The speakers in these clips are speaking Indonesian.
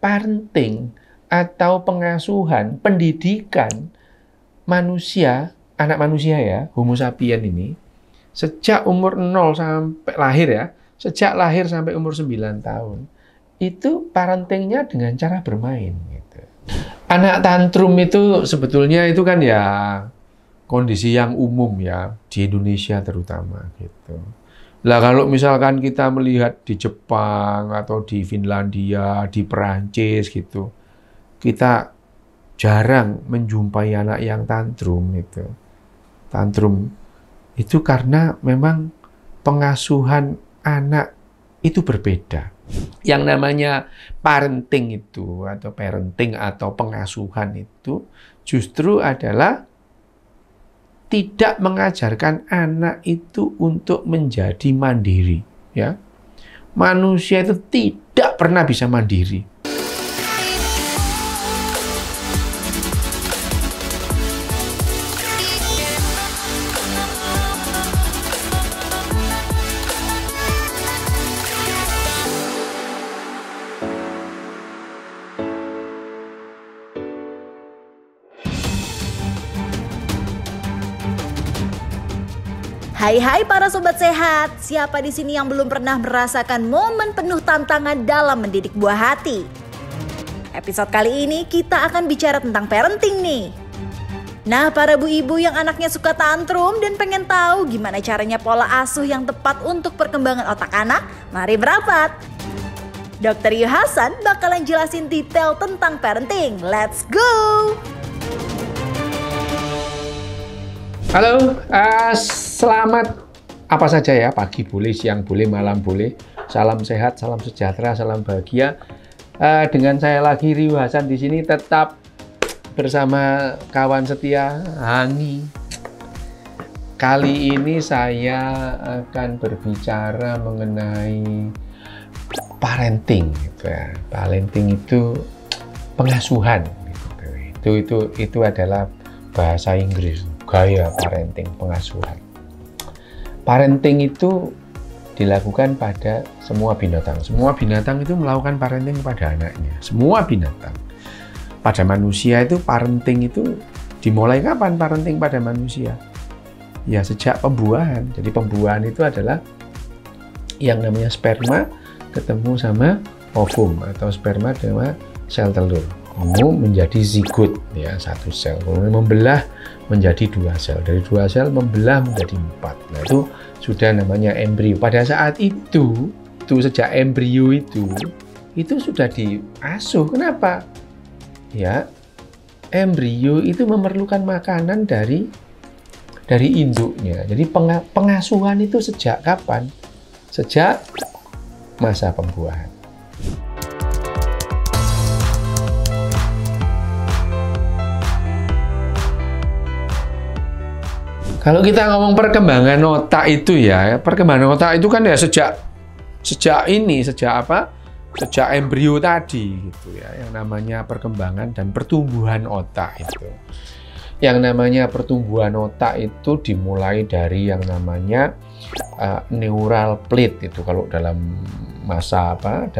parenting atau pengasuhan, pendidikan manusia, anak manusia ya, Homo sapien ini, sejak umur 0 sampai lahir ya, sejak lahir sampai umur 9 tahun, itu parentingnya dengan cara bermain. Gitu. Anak tantrum itu sebetulnya itu kan ya kondisi yang umum ya, di Indonesia terutama gitu. Lah kalau misalkan kita melihat di Jepang atau di Finlandia, di Perancis gitu, kita jarang menjumpai anak yang tantrum itu. Tantrum itu karena memang pengasuhan anak itu berbeda. Yang namanya parenting itu atau pengasuhan itu justru adalah tidak mengajarkan anak itu untuk menjadi mandiri, ya. Manusia itu tidak pernah bisa mandiri. Hai para sobat sehat, siapa di sini yang belum pernah merasakan momen penuh tantangan dalam mendidik buah hati? Episode kali ini kita akan bicara tentang parenting nih. Nah, para bu ibu yang anaknya suka tantrum dan pengen tahu gimana caranya pola asuh yang tepat untuk perkembangan otak anak, mari merapat. Dr. Yu Hasan bakalan jelasin detail tentang parenting. Let's go! Halo, selamat apa saja ya, pagi boleh, siang boleh, malam boleh. Salam sehat, salam sejahtera, salam bahagia. Dengan saya lagi Yu Hasan di sini tetap bersama kawan setia Hani. Kali ini saya akan berbicara mengenai parenting, gitu ya. Parenting itu pengasuhan, gitu. Itu adalah bahasa Inggris. Gaya parenting, pengasuhan. Parenting itu dilakukan pada semua binatang. Semua binatang itu melakukan parenting kepada anaknya. Semua binatang. Pada manusia itu parenting itu dimulai kapan parenting pada manusia? Ya sejak pembuahan. Jadi pembuahan itu adalah yang namanya sperma ketemu sama ovum atau sperma sama sel telur. Kemudian menjadi zigot, ya, satu sel. Kemudian membelah menjadi 2 sel. Dari 2 sel membelah menjadi 4. Nah, itu sudah namanya embrio. Pada saat itu sejak embrio itu sudah diasuh. Kenapa? Ya, embrio itu memerlukan makanan dari induknya. Jadi pengasuhan itu sejak kapan? Sejak masa pembuahan. Kalau kita ngomong perkembangan otak itu ya, perkembangan otak itu kan ya sejak embrio tadi gitu ya, yang namanya perkembangan dan pertumbuhan otak itu. Yang namanya pertumbuhan otak itu dimulai dari yang namanya neural plate itu kalau dalam masa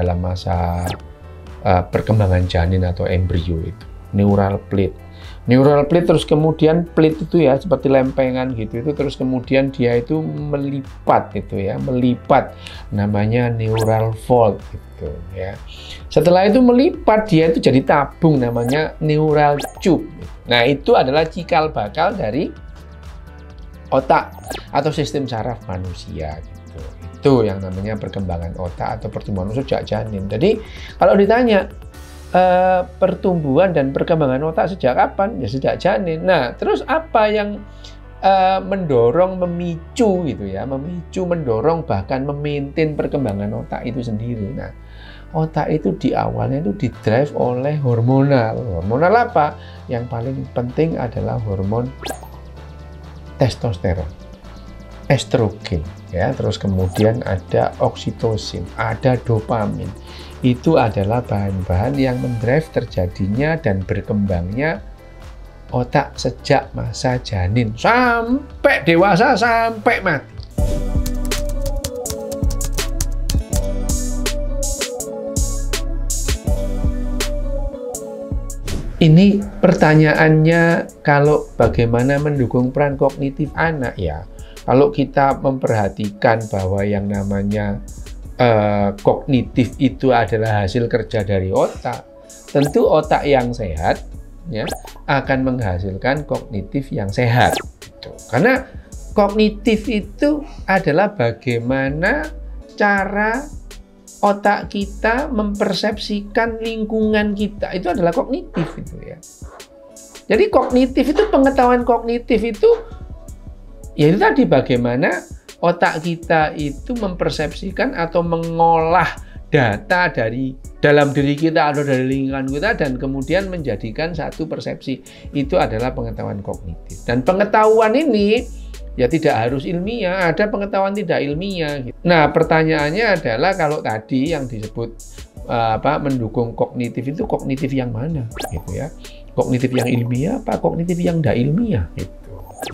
perkembangan janin atau embrio itu. Neural plate terus kemudian plate itu ya seperti lempengan gitu, itu terus kemudian dia itu melipat namanya neural fold gitu ya. Setelah itu melipat dia itu jadi tabung namanya neural tube. Nah, itu adalah cikal bakal dari otak atau sistem saraf manusia gitu. Itu yang namanya perkembangan otak atau pertumbuhan sejak janin. Jadi kalau ditanya pertumbuhan dan perkembangan otak sejak kapan? Ya sejak janin. Nah, terus apa yang memicu gitu ya, mendorong bahkan memaintain perkembangan otak itu sendiri. Nah, otak itu di awalnya itu didrive oleh hormonal. Hormonal apa? Yang paling penting adalah hormon testosteron, estrogen, ya. Terus kemudian ada oksitosin, ada dopamin. Itu adalah bahan-bahan yang mendrive terjadinya dan berkembangnya otak sejak masa janin sampai dewasa, sampai mati. Ini pertanyaannya, kalau bagaimana mendukung peran kognitif anak ya. Kalau kita memperhatikan bahwa yang namanya kognitif itu adalah hasil kerja dari otak, tentu otak yang sehat ya akan menghasilkan kognitif yang sehat. Gitu. Karena kognitif itu adalah bagaimana cara otak kita mempersepsikan lingkungan kita, itu adalah kognitif itu ya. Jadi kognitif itu, pengetahuan kognitif itu ya itu tadi, bagaimana otak kita itu mempersepsikan atau mengolah data dari dalam diri kita atau dari lingkungan kita dan kemudian menjadikan satu persepsi. Itu adalah pengetahuan kognitif. Dan pengetahuan ini ya tidak harus ilmiah, ada pengetahuan tidak ilmiah. Nah, pertanyaannya adalah kalau tadi yang disebut mendukung kognitif itu kognitif yang mana, gitu ya? Kognitif yang ilmiah apa kognitif yang tidak ilmiah, gitu.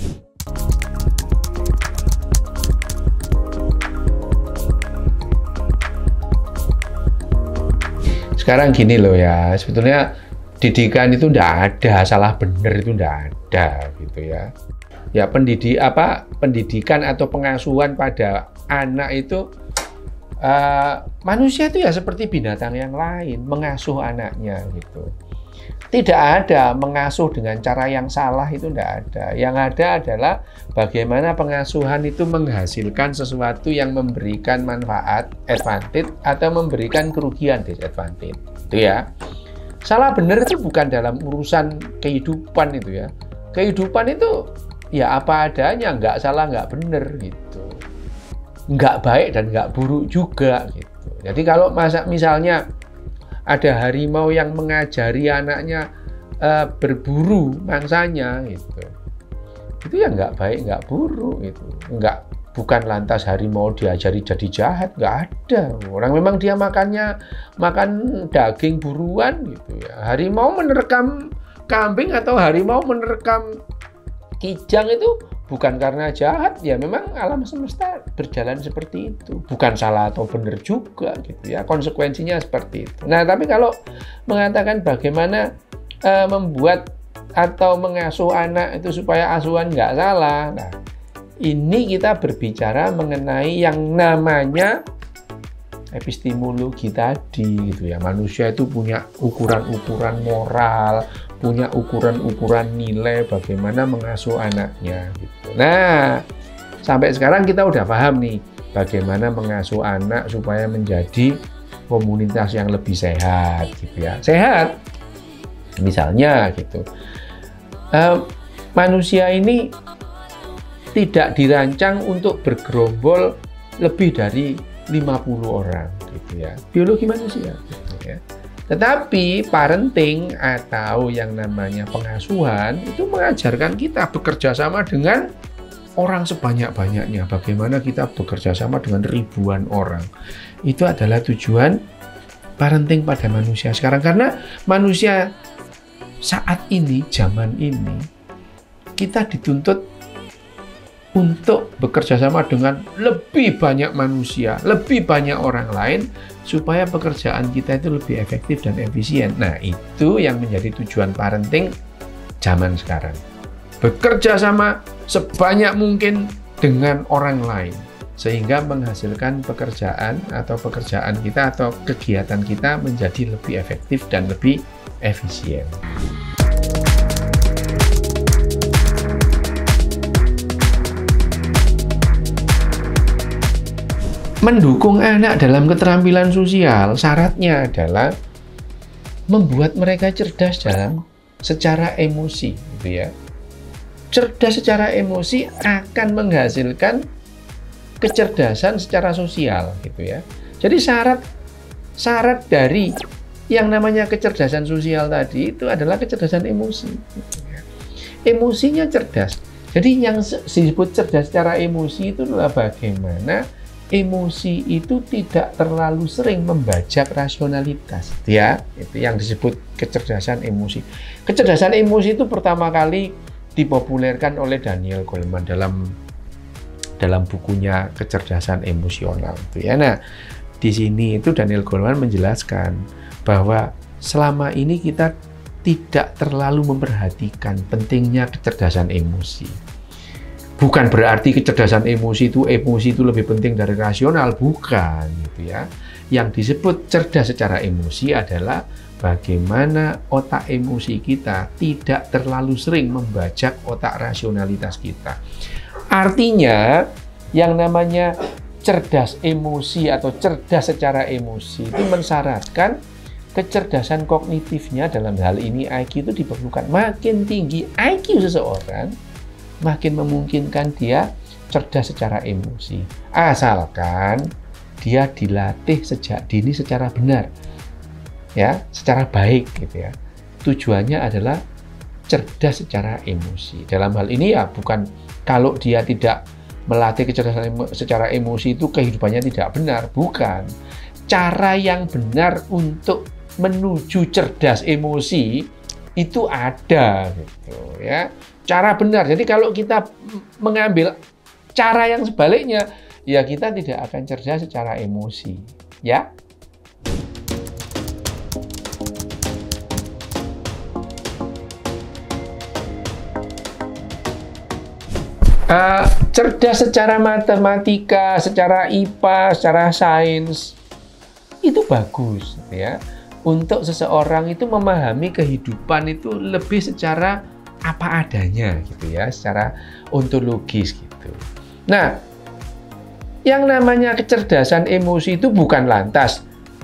Sekarang gini loh ya, sebetulnya didikan itu tidak ada salah benar, itu tidak ada, gitu ya. Ya pendidikan atau pengasuhan pada anak itu manusia itu ya seperti binatang yang lain, mengasuh anaknya gitu. Tidak ada mengasuh dengan cara yang salah, itu tidak ada. Yang ada adalah bagaimana pengasuhan itu menghasilkan sesuatu yang memberikan manfaat advantage atau memberikan kerugian disadvantage. Itu ya. Salah benar itu bukan dalam urusan kehidupan itu ya. Kehidupan itu ya apa adanya, nggak salah, nggak benar gitu. Nggak baik dan nggak buruk juga gitu. Jadi kalau misalnya ada harimau yang mengajari anaknya berburu mangsanya gitu, itu ya nggak baik, nggak buruk gitu. Bukan lantas harimau diajari jadi jahat, nggak ada. Orang memang dia makan daging buruan gitu ya. Harimau menerkam kambing atau harimau menerkam kijang itu bukan karena jahat, ya memang alam semesta berjalan seperti itu. Bukan salah atau benar juga gitu ya, konsekuensinya seperti itu. Nah, tapi kalau mengatakan bagaimana membuat atau mengasuh anak itu supaya asuhan nggak salah, nah ini kita berbicara mengenai yang namanya epistemologi tadi gitu ya. Manusia itu punya ukuran-ukuran moral, punya ukuran-ukuran nilai bagaimana mengasuh anaknya gitu. Nah, sampai sekarang kita udah paham nih bagaimana mengasuh anak supaya menjadi komunitas yang lebih sehat gitu ya. Sehat misalnya gitu. Manusia ini tidak dirancang untuk bergerombol lebih dari 50 orang gitu ya. Biologi manusia gitu ya. Tetapi parenting atau yang namanya pengasuhan itu mengajarkan kita bekerja sama dengan orang sebanyak-banyaknya. Bagaimana kita bekerja sama dengan ribuan orang. Itu adalah tujuan parenting pada manusia sekarang. Karena manusia saat ini, zaman ini, kita dituntut untuk bekerja sama dengan lebih banyak manusia, lebih banyak orang lain, supaya pekerjaan kita itu lebih efektif dan efisien. Nah, itu yang menjadi tujuan parenting zaman sekarang. Bekerja sama sebanyak mungkin dengan orang lain, sehingga menghasilkan pekerjaan kita atau kegiatan kita menjadi lebih efektif dan lebih efisien. Mendukung anak dalam keterampilan sosial, syaratnya adalah membuat mereka cerdas secara emosi, gitu ya. Cerdas secara emosi akan menghasilkan kecerdasan secara sosial, gitu ya. Jadi syarat dari yang namanya kecerdasan sosial tadi itu adalah kecerdasan emosi. Gitu ya. Emosinya cerdas. Jadi yang disebut cerdas secara emosi itu adalah bagaimana emosi itu tidak terlalu sering membajak rasionalitas, ya. Itu yang disebut kecerdasan emosi. Kecerdasan emosi itu pertama kali dipopulerkan oleh Daniel Goleman dalam bukunya Kecerdasan Emosional, ya. Nah, di sini itu Daniel Goleman menjelaskan bahwa selama ini kita tidak terlalu memperhatikan pentingnya kecerdasan emosi. Bukan berarti kecerdasan emosi itu lebih penting dari rasional, bukan gitu ya. Yang disebut cerdas secara emosi adalah bagaimana otak emosi kita tidak terlalu sering membajak otak rasionalitas kita. Artinya, yang namanya cerdas emosi atau cerdas secara emosi itu mensyaratkan kecerdasan kognitifnya, dalam hal ini IQ, itu diperlukan. Makin tinggi IQ seseorang, makin memungkinkan dia cerdas secara emosi. Asalkan dia dilatih sejak dini secara benar, ya, secara baik gitu ya. Tujuannya adalah cerdas secara emosi. Dalam hal ini ya bukan kalau dia tidak melatih kecerdasan secara emosi itu kehidupannya tidak benar, bukan. Cara yang benar untuk menuju cerdas emosi itu ada gitu ya. Cara benar. Jadi kalau kita mengambil cara yang sebaliknya, ya kita tidak akan cerdas secara emosi, ya. Cerdas secara matematika, secara IPA, secara sains itu bagus, ya. Untuk seseorang itu memahami kehidupan itu lebih secara apa adanya gitu ya, secara ontologis gitu. Nah, yang namanya kecerdasan emosi itu bukan lantas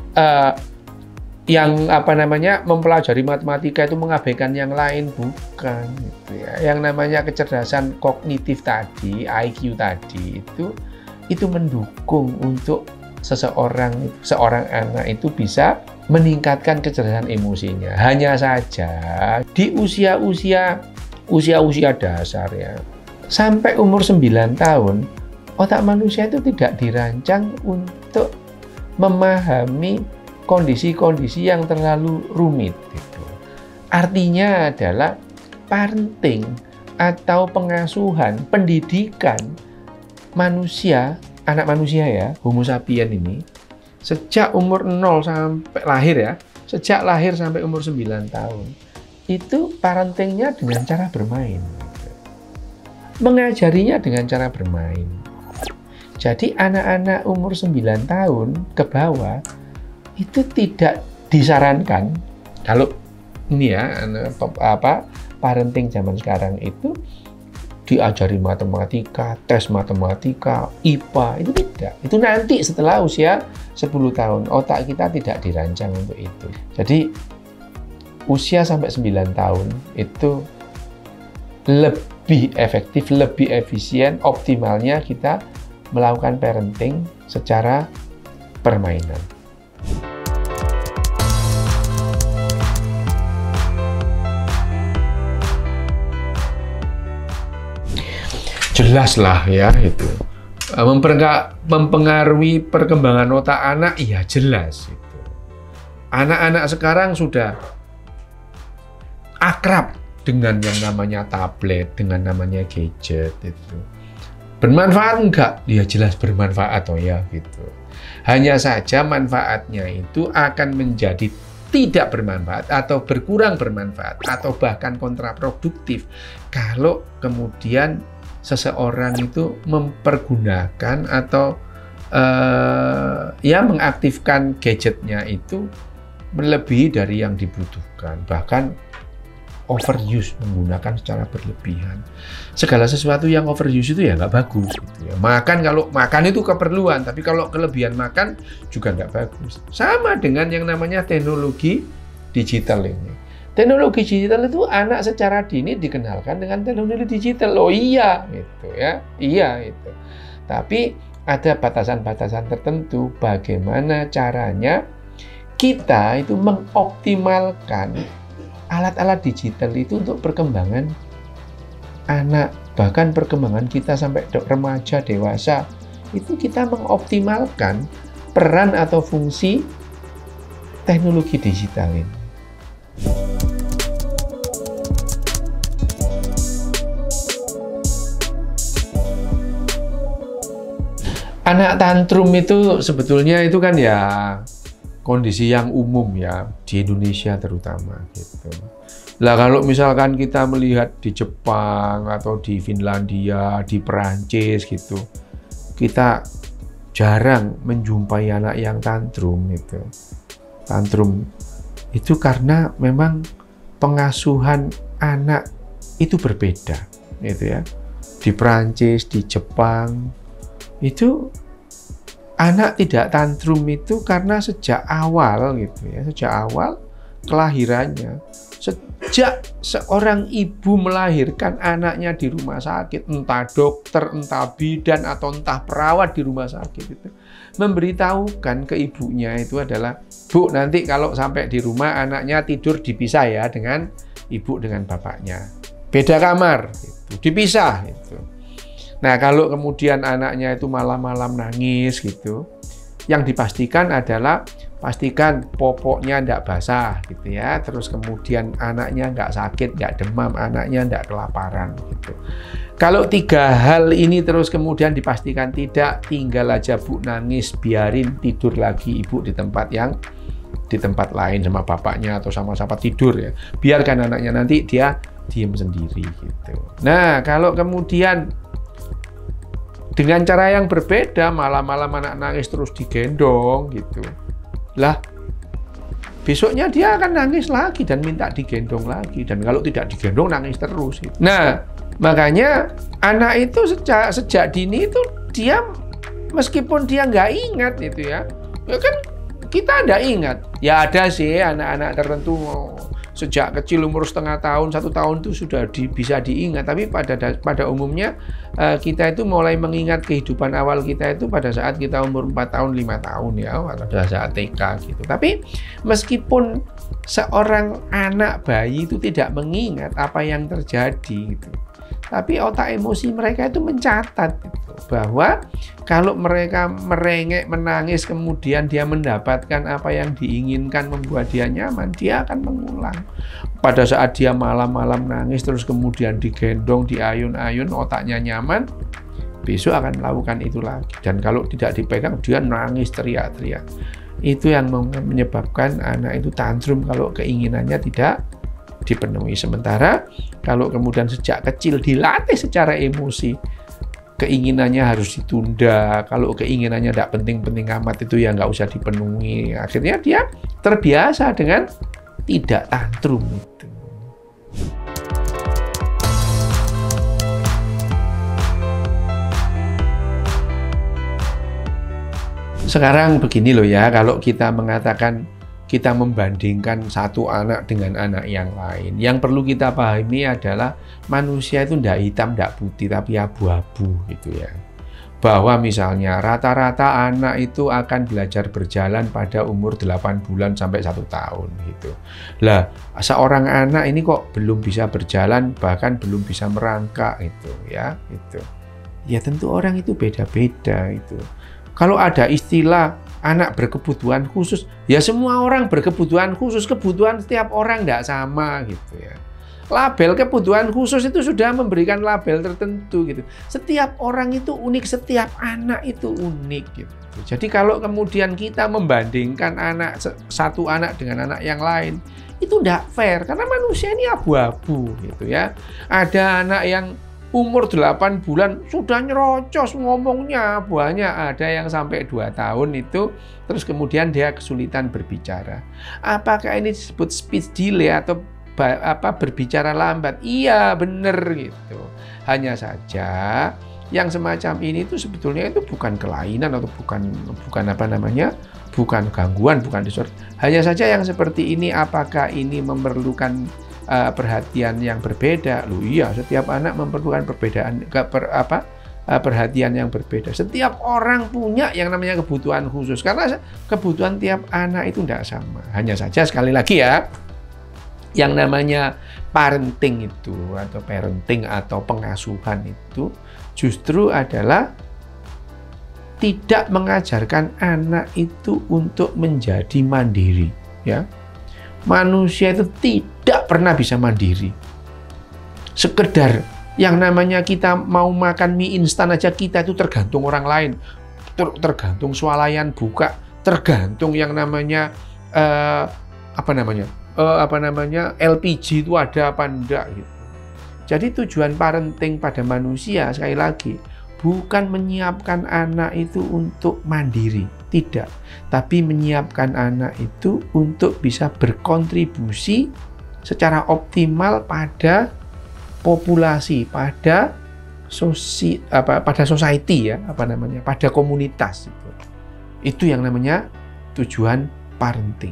yang mempelajari matematika itu mengabaikan yang lain, bukan gitu ya. Yang namanya kecerdasan kognitif tadi, IQ tadi itu mendukung untuk seorang anak itu bisa meningkatkan kecerdasan emosinya. Hanya saja di usia dasar ya, sampai umur 9 tahun, otak manusia itu tidak dirancang untuk memahami kondisi-kondisi yang terlalu rumit gitu. Artinya adalah parenting atau pengasuhan, pendidikan manusia, anak manusia ya, Homo sapien ini, sejak umur 0 sampai lahir ya, sejak lahir sampai umur 9 tahun, itu parentingnya dengan cara bermain. Mengajarinya dengan cara bermain. Jadi anak-anak umur 9 tahun ke bawah, itu tidak disarankan, kalau ini ya, parenting zaman sekarang itu diajari matematika, tes matematika, IPA, itu tidak. Itu nanti setelah usia 10 tahun, otak kita tidak dirancang untuk itu. Jadi, usia sampai 9 tahun itu lebih efektif, lebih efisien, optimalnya kita melakukan parenting secara permainan. Jelas lah ya itu. Mempengaruhi perkembangan otak anak, iya jelas itu. Anak-anak sekarang sudah akrab dengan yang namanya tablet, dengan namanya gadget itu. Bermanfaat enggak? Ya jelas bermanfaat oh ya gitu. Hanya saja manfaatnya itu akan menjadi tidak bermanfaat atau berkurang bermanfaat atau bahkan kontraproduktif kalau kemudian seseorang itu mempergunakan atau mengaktifkan gadgetnya itu melebihi dari yang dibutuhkan, bahkan overuse, menggunakan secara berlebihan. Segala sesuatu yang overuse itu ya nggak bagus gitu ya. Kalau makan itu keperluan, tapi kalau kelebihan makan juga nggak bagus. Sama dengan yang namanya teknologi digital ini. Teknologi digital itu anak secara dini dikenalkan dengan teknologi digital. Oh iya, gitu ya. Iya, itu. Tapi ada batasan-batasan tertentu bagaimana caranya kita itu mengoptimalkan alat-alat digital itu untuk perkembangan anak, bahkan perkembangan kita sampai remaja, dewasa. Itu kita mengoptimalkan peran atau fungsi teknologi digital ini. Anak tantrum itu sebetulnya itu kan ya kondisi yang umum ya di Indonesia terutama gitu. Lah kalau misalkan kita melihat di Jepang atau di Finlandia, di Perancis gitu, kita jarang menjumpai anak yang tantrum gitu. Tantrum itu karena memang pengasuhan anak itu berbeda gitu ya. Di Perancis, di Jepang itu anak tidak tantrum itu karena sejak awal gitu ya, sejak awal kelahirannya, sejak seorang ibu melahirkan anaknya di rumah sakit, entah dokter, entah bidan atau entah perawat di rumah sakit itu memberitahukan ke ibunya itu adalah, Bu, nanti kalau sampai di rumah anaknya tidur dipisah ya dengan ibu dengan bapaknya, beda kamar gitu, dipisah gitu. Nah, kalau kemudian anaknya itu malam-malam nangis gitu, yang dipastikan adalah pastikan popoknya tidak basah gitu ya. Terus kemudian anaknya nggak sakit, nggak demam, anaknya nggak kelaparan gitu. Kalau 3 hal ini terus kemudian dipastikan tidak, tinggal aja Bu nangis, biarin tidur lagi ibu di tempat lain sama bapaknya atau sama siapa tidur ya. Biarkan anaknya, nanti dia diem sendiri gitu. Nah, kalau kemudian dengan cara yang berbeda, malam-malam anak nangis terus digendong gitu. Lah, besoknya dia akan nangis lagi dan minta digendong lagi. Dan kalau tidak digendong, nangis terus. Gitu. Nah, makanya anak itu sejak dini itu dia, meskipun dia nggak ingat itu ya kan kita nggak ingat. Ya ada sih anak-anak tertentu sejak kecil umur setengah tahun, 1 tahun itu sudah bisa diingat. Tapi pada umumnya kita itu mulai mengingat kehidupan awal kita itu pada saat kita umur 4 tahun, 5 tahun ya, pada saat TK gitu. Tapi meskipun seorang anak bayi itu tidak mengingat apa yang terjadi gitu, tapi otak emosi mereka itu mencatat gitu, bahwa kalau mereka merengek, menangis, kemudian dia mendapatkan apa yang diinginkan, membuat dia nyaman, dia akan mengulang. Pada saat dia malam-malam nangis, terus kemudian digendong, diayun-ayun, otaknya nyaman, besok akan melakukan itu lagi. Dan kalau tidak dipegang, dia nangis, teriak-teriak. Itu yang menyebabkan anak itu tantrum kalau keinginannya tidak dipenuhi. Sementara kalau kemudian sejak kecil dilatih secara emosi, keinginannya harus ditunda, kalau keinginannya tidak penting-penting amat itu ya nggak usah dipenuhi, akhirnya dia terbiasa dengan tidak tantrum itu. Sekarang begini loh ya, kalau kita mengatakan kita membandingkan satu anak dengan anak yang lain, yang perlu kita pahami adalah manusia itu tidak hitam, tidak putih, tapi abu-abu gitu ya. Bahwa misalnya rata-rata anak itu akan belajar berjalan pada umur 8 bulan sampai 1 tahun gitu. Lah, seorang anak ini kok belum bisa berjalan, bahkan belum bisa merangkak gitu ya, gitu. Ya tentu orang itu beda-beda itu. Kalau ada istilah anak berkebutuhan khusus, ya semua orang berkebutuhan khusus, kebutuhan setiap orang tidak sama gitu ya. Label kebutuhan khusus itu sudah memberikan label tertentu gitu. Setiap orang itu unik, setiap anak itu unik gitu. Jadi kalau kemudian kita membandingkan satu anak dengan anak yang lain, itu tidak fair karena manusia ini abu-abu gitu ya. Ada anak yang umur 8 bulan sudah nyerocos ngomongnya banyak, ada yang sampai 2 tahun itu terus kemudian dia kesulitan berbicara. Apakah ini disebut speech delay atau berbicara lambat? Iya, benar gitu. Hanya saja yang semacam ini itu sebetulnya itu bukan kelainan atau bukan gangguan, bukan disorder. Hanya saja yang seperti ini, apakah ini memerlukan perhatian yang berbeda? Loh iya, setiap anak memerlukan perhatian yang berbeda. Setiap orang punya yang namanya kebutuhan khusus karena kebutuhan tiap anak itu tidak sama. Hanya saja sekali lagi ya, yang namanya parenting atau pengasuhan itu justru adalah tidak mengajarkan anak itu untuk menjadi mandiri ya. Manusia itu tidak pernah bisa mandiri. Sekedar yang namanya kita mau makan mie instan aja kita itu tergantung orang lain. Tergantung swalayan buka, tergantung yang namanya LPG itu ada apa enggak gitu. Jadi tujuan parenting pada manusia sekali lagi bukan menyiapkan anak itu untuk mandiri, tidak, tapi menyiapkan anak itu untuk bisa berkontribusi secara optimal pada populasi, pada society ya, pada komunitas itu. Itu yang namanya tujuan parenting.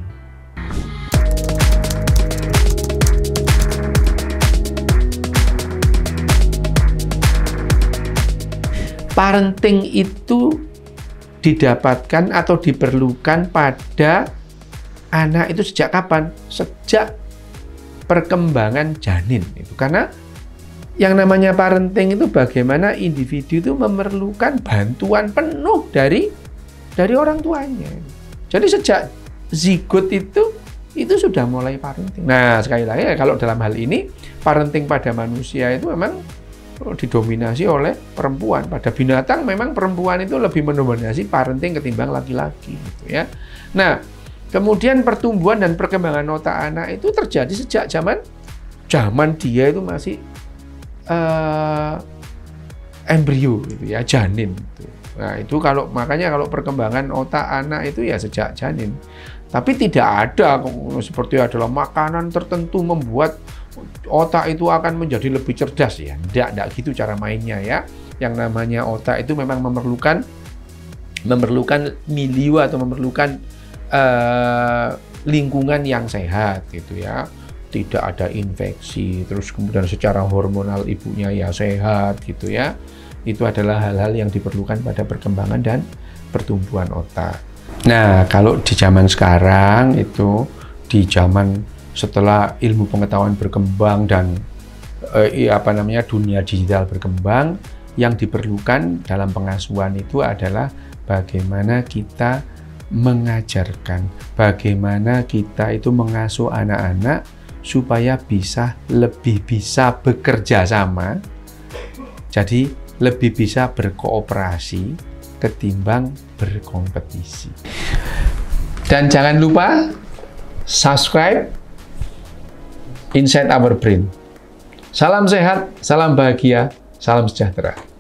Parenting itu didapatkan atau diperlukan pada anak itu sejak kapan? Sejak perkembangan janin itu. Karena yang namanya parenting itu bagaimana individu itu memerlukan bantuan penuh dari orang tuanya. Jadi sejak zigot itu sudah mulai parenting. Nah, sekali lagi kalau dalam hal ini parenting pada manusia itu memang didominasi oleh perempuan. Pada binatang memang perempuan itu lebih mendominasi parenting ketimbang laki-laki gitu ya. Nah, kemudian pertumbuhan dan perkembangan otak anak itu terjadi sejak zaman dia itu masih embrio gitu ya, janin gitu. Nah, itu makanya kalau perkembangan otak anak itu ya sejak janin. Tapi tidak ada seperti adalah makanan tertentu membuat otak itu akan menjadi lebih cerdas ya. Tidak gitu cara mainnya ya. Yang namanya otak itu memang memerlukan milieu atau memerlukan lingkungan yang sehat gitu ya. Tidak ada infeksi, terus kemudian secara hormonal ibunya ya sehat gitu ya. Itu adalah hal-hal yang diperlukan pada perkembangan dan pertumbuhan otak. Nah, kalau di zaman sekarang itu, di zaman setelah ilmu pengetahuan berkembang dan dunia digital berkembang, yang diperlukan dalam pengasuhan itu adalah bagaimana kita mengajarkan, bagaimana kita itu mengasuh anak-anak supaya lebih bisa bekerja sama, jadi lebih bisa berkooperasi ketimbang berkompetisi. Dan jangan lupa subscribe Inside Our Brain. Salam sehat, salam bahagia, salam sejahtera.